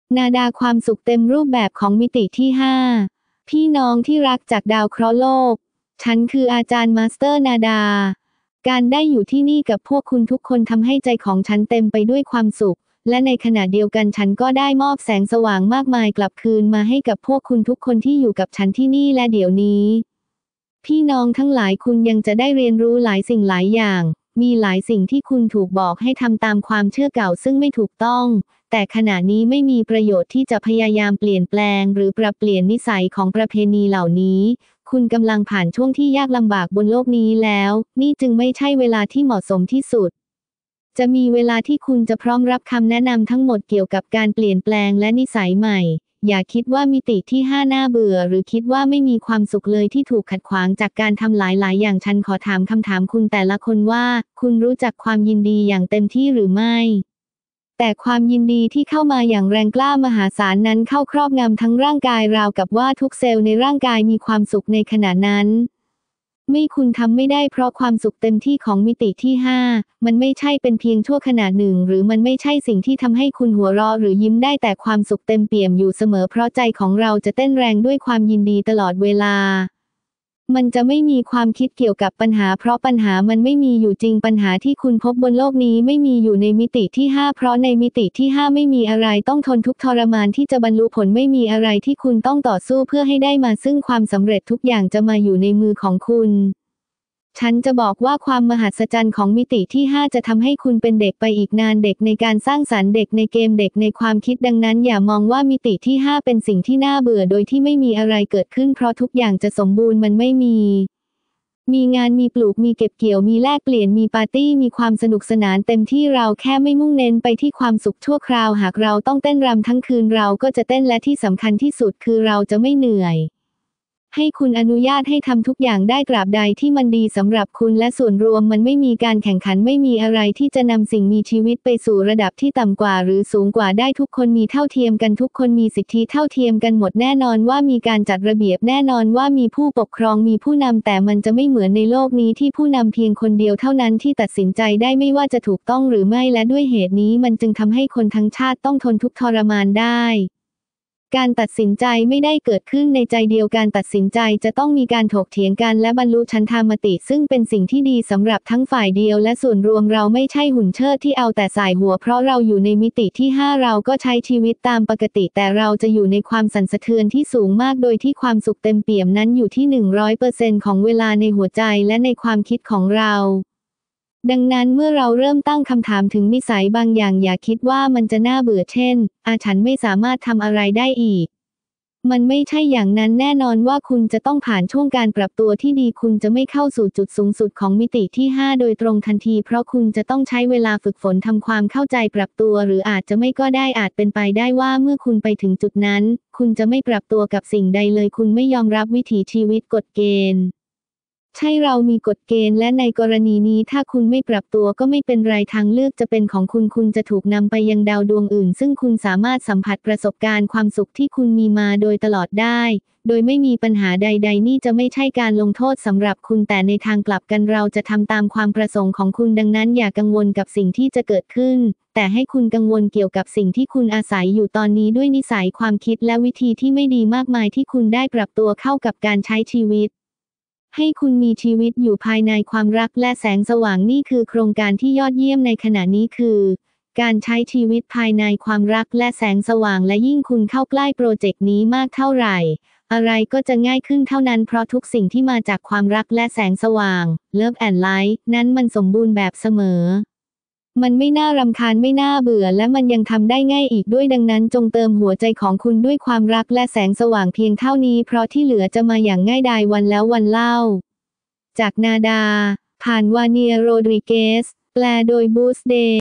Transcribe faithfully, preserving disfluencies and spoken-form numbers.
นาดาความสุขเต็มรูปแบบของมิติที่ห้าพี่น้องที่รักจากดาวเคราะห์โลกฉันคืออาจารย์มาสเตอร์นาดาการได้อยู่ที่นี่กับพวกคุณทุกคนทำให้ใจของฉันเต็มไปด้วยความสุขและในขณะเดียวกันฉันก็ได้มอบแสงสว่างมากมายกลับคืนมาให้กับพวกคุณทุกคนที่อยู่กับฉันที่นี่และเดี๋ยวนี้พี่น้องทั้งหลายคุณยังจะได้เรียนรู้หลายสิ่งหลายอย่างมีหลายสิ่งที่คุณถูกบอกให้ทำตามความเชื่อเก่าซึ่งไม่ถูกต้องแต่ขณะนี้ไม่มีประโยชน์ที่จะพยายามเปลี่ยนแปลงหรือปรับเปลี่ยนนิสัยของประเพณีเหล่านี้คุณกำลังผ่านช่วงที่ยากลำบากบนโลกนี้แล้วนี่จึงไม่ใช่เวลาที่เหมาะสมที่สุดจะมีเวลาที่คุณจะพร้อมรับคำแนะนำทั้งหมดเกี่ยวกับการเปลี่ยนแปลงและนิสัยใหม่อย่าคิดว่ามิติที่ห้าน่าเบื่อหรือคิดว่าไม่มีความสุขเลยที่ถูกขัดขวางจากการทำหลายๆอย่างฉันขอถามคำถามคุณแต่ละคนว่าคุณรู้จักความยินดีอย่างเต็มที่หรือไม่แต่ความยินดีที่เข้ามาอย่างแรงกล้ามหาศาลนั้นเข้าครอบงำทั้งร่างกายราวกับว่าทุกเซลล์ในร่างกายมีความสุขในขณะนั้นไม่คุณทำไม่ได้เพราะความสุขเต็มที่ของมิติที่ห้ามันไม่ใช่เป็นเพียงชั่วขณะหนึ่งหรือมันไม่ใช่สิ่งที่ทำให้คุณหัวเราะหรือยิ้มได้แต่ความสุขเต็มเปี่ยมอยู่เสมอเพราะใจของเราจะเต้นแรงด้วยความยินดีตลอดเวลามันจะไม่มีความคิดเกี่ยวกับปัญหาเพราะปัญหามันไม่มีอยู่จริงปัญหาที่คุณพบบนโลกนี้ไม่มีอยู่ในมิติที่ห้าเพราะในมิติที่ห้าไม่มีอะไรต้องทนทุกข์ทรมานที่จะบรรลุผลไม่มีอะไรที่คุณต้องต่อสู้เพื่อให้ได้มาซึ่งความสำเร็จทุกอย่างจะมาอยู่ในมือของคุณฉันจะบอกว่าความมหัศจรรย์ของมิติที่ห้าจะทำให้คุณเป็นเด็กไปอีกนานเด็กในการสร้างสรรค์เด็กในเกมเด็กในความคิดดังนั้นอย่ามองว่ามิติที่ห้าเป็นสิ่งที่น่าเบื่อโดยที่ไม่มีอะไรเกิดขึ้นเพราะทุกอย่างจะสมบูรณ์มันไม่มีมีงานมีปลูกมีเก็บเกี่ยวมีแลกเปลี่ยนมีปาร์ตี้มีความสนุกสนานเต็มที่เราแค่ไม่มุ่งเน้นไปที่ความสุขชั่วคราวหากเราต้องเต้นรำทั้งคืนเราก็จะเต้นและที่สำคัญที่สุดคือเราจะไม่เหนื่อยให้คุณอนุญาตให้ทำทุกอย่างได้ตราบใดที่มันดีสำหรับคุณและส่วนรวมมันไม่มีการแข่งขันไม่มีอะไรที่จะนำสิ่งมีชีวิตไปสู่ระดับที่ต่ำกว่าหรือสูงกว่าได้ทุกคนมีเท่าเทียมกันทุกคนมีสิทธิเท่าเทียมกันหมดแน่นอนว่ามีการจัดระเบียบแน่นอนว่ามีผู้ปกครองมีผู้นำแต่มันจะไม่เหมือนในโลกนี้ที่ผู้นำเพียงคนเดียวเท่านั้นที่ตัดสินใจได้ไม่ว่าจะถูกต้องหรือไม่และด้วยเหตุนี้มันจึงทำให้คนทั้งชาติต้องทนทุกข์ทรมานได้การตัดสินใจไม่ได้เกิดขึ้นในใจเดียวการตัดสินใจจะต้องมีการถกเถียงกันและบรรลุฉันทามติซึ่งเป็นสิ่งที่ดีสำหรับทั้งฝ่ายเดียวและส่วนรวมเราไม่ใช่หุ่นเชิดที่เอาแต่สายหัวเพราะเราอยู่ในมิติที่ห้าเราก็ใช้ชีวิตตามปกติแต่เราจะอยู่ในความสั่นสะเทือนที่สูงมากโดยที่ความสุขเต็มเปี่ยมนั้นอยู่ที่ หนึ่งร้อยเปอร์เซ็นต์ ของเวลาในหัวใจและในความคิดของเราดังนั้นเมื่อเราเริ่มตั้งคำถามถึงนิสัยบางอย่างอย่าคิดว่ามันจะน่าเบื่อเช่นอาฉันไม่สามารถทำอะไรได้อีกมันไม่ใช่อย่างนั้นแน่นอนว่าคุณจะต้องผ่านช่วงการปรับตัวที่ดีคุณจะไม่เข้าสู่จุดสูงสุดของมิติที่ห้าโดยตรงทันทีเพราะคุณจะต้องใช้เวลาฝึกฝนทำความเข้าใจปรับตัวหรืออาจจะไม่ก็ได้อาจเป็นไปได้ว่าเมื่อคุณไปถึงจุดนั้นคุณจะไม่ปรับตัวกับสิ่งใดเลยคุณไม่ยอมรับวิถีชีวิตกฎเกณฑ์ใช่เรามีกฎเกณฑ์และในกรณีนี้ถ้าคุณไม่ปรับตัวก็ไม่เป็นไรทางเลือกจะเป็นของคุณคุณจะถูกนำไปยังดาวดวงอื่นซึ่งคุณสามารถสัมผัสประสบการณ์ความสุขที่คุณมีมาโดยตลอดได้โดยไม่มีปัญหาใดๆนี่จะไม่ใช่การลงโทษสำหรับคุณแต่ในทางกลับกันเราจะทำตามความประสงค์ของคุณดังนั้นอย่ากังวลกับสิ่งที่จะเกิดขึ้นแต่ให้คุณกังวลเกี่ยวกับสิ่งที่คุณอาศัยอยู่ตอนนี้ด้วยนิสัยความคิดและวิธีที่ไม่ดีมากมายที่คุณได้ปรับตัวเข้ากับการใช้ชีวิตให้คุณมีชีวิตอยู่ภายในความรักและแสงสว่างนี่คือโครงการที่ยอดเยี่ยมในขณะนี้คือการใช้ชีวิตภายในความรักและแสงสว่างและยิ่งคุณเข้าใกล้โปรเจกต์นี้มากเท่าไหร่อะไรก็จะง่ายขึ้นเท่านั้นเพราะทุกสิ่งที่มาจากความรักและแสงสว่าง Love and Light นั้นมันสมบูรณ์แบบเสมอมันไม่น่ารำคาญไม่น่าเบื่อและมันยังทำได้ง่ายอีกด้วยดังนั้นจงเติมหัวใจของคุณด้วยความรักและแสงสว่างเพียงเท่านี้เพราะที่เหลือจะมาอย่างง่ายดายวันแล้ววันเล่าจากนาดาผ่านวาเนียโรดริเกสแปลโดยบูสเดย์